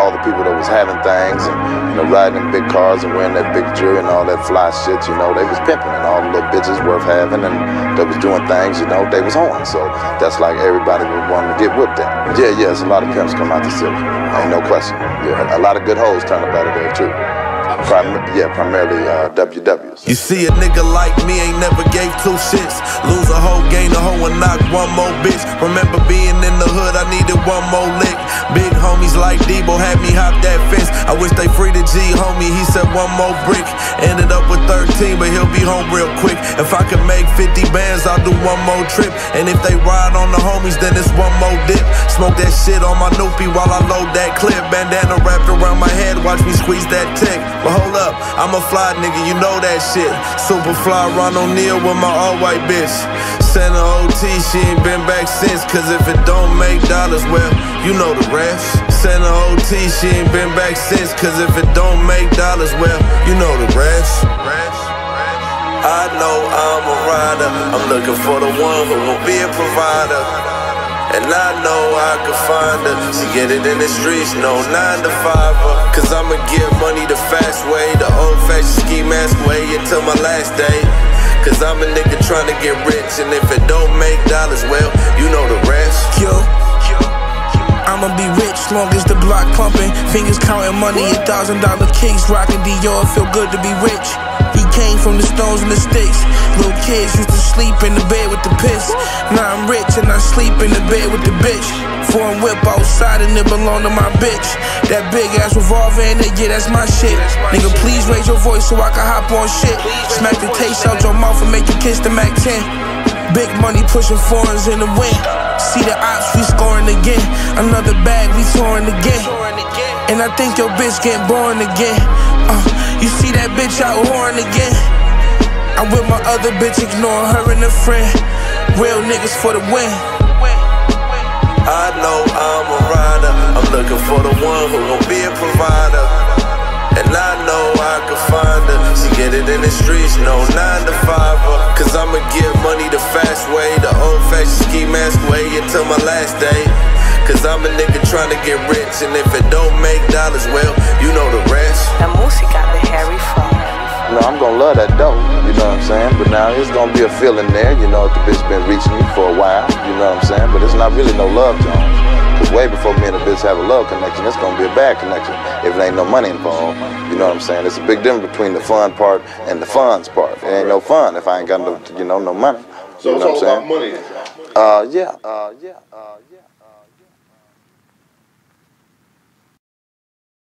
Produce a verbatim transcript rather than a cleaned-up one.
all the people that was having things and, you know, riding in big cars and wearing that big jewelry and all that fly shit, you know, they was pimping, and all the little bitches worth having and that was doing things, you know, they was on. So that's like everybody would want to get whipped at. Yeah, yeah, there's a lot of pimps come out the city. Ain't no question. Yeah, a lot of good hoes turn up out of there too. Prim yeah, primarily uh, W Ws. You see, a nigga like me ain't never gave two shits. Lose a hoe, gain a hoe, and knock one more bitch. Remember being in the hood, I needed one more lick. Big homies like Debo had me hop that fence. I wish they free the G, homie, he said one more brick. Ended up with thirteen, but he'll be home real quick. If I could make fifty bands, I'll do one more trip. And if they ride on the homies, then it's one more dip. Smoke that shit on my noopy while I load that clip. Bandana wrapped around my head, watch me squeeze that tech. But hold up, I'm a fly nigga, you know that shit. Super fly Ron O'Neal with my all-white bitch. Send her O T, she ain't been back since. Cause if it don't make dollars, well, you know the rest. Send her O T, she ain't been back since. Cause if it don't make dollars, well, you know the rest. I know I'm a rider, I'm looking for the one who will be a provider. And I know I can find her. She get it in the streets, no nine to fiver. Cause I'ma get money the fast way, the old-fashioned ski mask way until my last day. Cause I'm a nigga trying to get rich, and if it don't make dollars, well, you know the rest. Yo, I'ma be rich long as the block pumping. Fingers counting money, a thousand dollar kicks. Rocking Dior, feel good to be rich. He came from the stones and the sticks. Little kids used to sleep in the bed with the piss. Now I'm rich and I sleep in the bed with the bitch. Foreign whip outside and it belong to my bitch. That big ass revolver in it, yeah, that's my shit. Nigga, please raise your voice so I can hop on shit. Smack the taste out your mouth and make you kiss the Mac ten. Big money pushing foreigns in the wind. See the ops, we scoring again. Another bag, we touring again. And I think your bitch getting born again. Uh, you see that bitch out whoring again. I'm with my other bitch, ignoring her and a friend. Real niggas for the win. I know I'm a rider, I'm looking for the one who gon' be a provider. And I know I can find her. She get it in the streets, no nine to fiver. Cause I'ma get money the fast way, the old-fashioned ski mask way until my last day. Cause I'm a nigga trying to get rich, and if it don't make dollars, well, you know the rest. La música de Harry Fraud. You know, I'm gonna love that dope, you know what I'm saying? But now it's gonna be a feeling there, you know, if the bitch been reaching me for a while, you know what I'm saying? But it's not really no love, Jones. Cause way before me and the bitch have a love connection, it's gonna be a bad connection if there ain't no money involved. You know what I'm saying? It's a big difference between the fun part and the funds part. It ain't no fun if I ain't got no, you know, no money. So you know it's all about money. Uh, yeah, uh, yeah, uh, yeah.